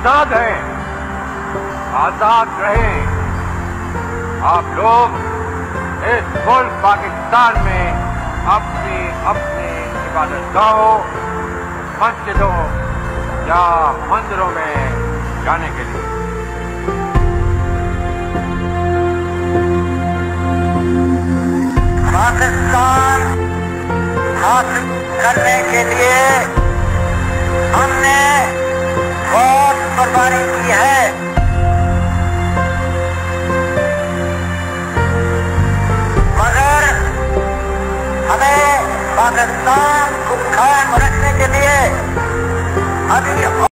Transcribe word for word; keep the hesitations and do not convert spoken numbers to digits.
आजाद हैं, आजाद रहें। आप लोग इस मुल्क पाकिस्तान में अपनी अपनी इबादतगाहों, मस्जिदों या मंदिरों में जाने के लिए पाकिस्तान हासिल करने के लिए हमने बहुत कुर्बानी की है। मगर हमें पाकिस्तान को कायम रखने के लिए अभी